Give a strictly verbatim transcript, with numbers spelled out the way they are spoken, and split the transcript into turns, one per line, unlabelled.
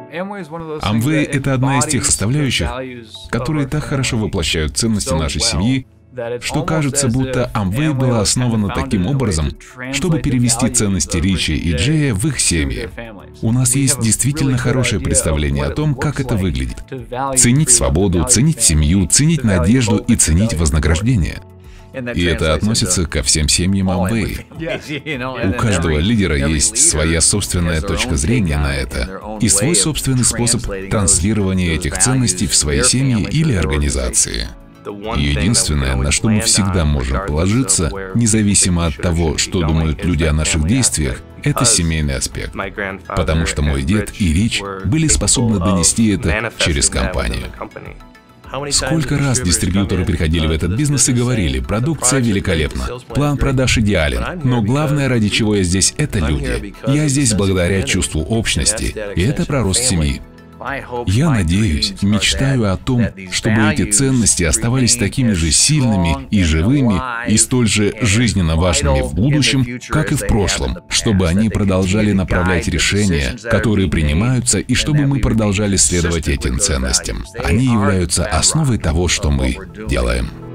Amway — это одна из тех составляющих, которые так хорошо воплощают ценности нашей семьи, что кажется, будто Amway была основана таким образом, чтобы перевести ценности Ричи и Джея в их семьи. У нас есть действительно хорошее представление о том, как это выглядит. Ценить свободу, ценить семью, ценить надежду и ценить вознаграждение. И это относится ко всем семьям Amway. У каждого лидера есть своя собственная точка зрения на это и свой собственный способ транслирования этих ценностей в свои семьи или организации. Единственное, на что мы всегда можем положиться, независимо от того, что думают люди о наших действиях, это семейный аспект. Потому что мой дед и Рич были способны донести это через компанию. Сколько раз дистрибьюторы приходили в этот бизнес и говорили: продукция великолепна, план продаж идеален, но главное, ради чего я здесь, это люди. Я здесь благодаря чувству общности, и это про рост семьи. Я надеюсь, мечтаю о том, чтобы эти ценности оставались такими же сильными и живыми, и столь же жизненно важными в будущем, как и в прошлом, чтобы они продолжали направлять решения, которые принимаются, и чтобы мы продолжали следовать этим ценностям. Они являются основой того, что мы делаем.